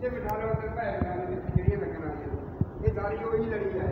ਇੱਥੇ ਬਿਠਾ ਲਓ ਤੇ ਭੈਣ ਨਾਲ ਜਿਹੜੀਆਂ ਲੱਗਣ ਵਾਲੀਆਂ ਇਹ ਸਾਰੀ ਉਹੀ ਲੜੀ ਹੈ।